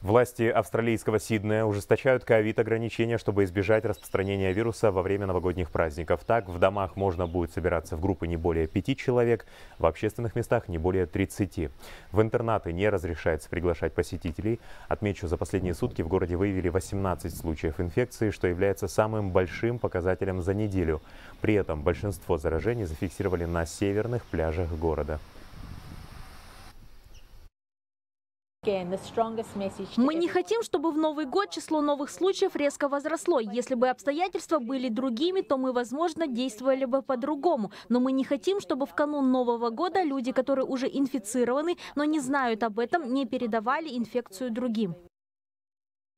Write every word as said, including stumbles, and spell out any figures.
Власти австралийского Сиднея ужесточают ковид-ограничения, чтобы избежать распространения вируса во время новогодних праздников. Так, в домах можно будет собираться в группы не более пяти человек, в общественных местах не более тридцати. В интернаты не разрешается приглашать посетителей. Отмечу, за последние сутки в городе выявили восемнадцать случаев инфекции, что является самым большим показателем за неделю. При этом большинство заражений зафиксировали на северных пляжах города. Мы не хотим, чтобы в Новый год число новых случаев резко возросло. Если бы обстоятельства были другими, то мы, возможно, действовали бы по-другому. Но мы не хотим, чтобы в канун Нового года люди, которые уже инфицированы, но не знают об этом, не передавали инфекцию другим.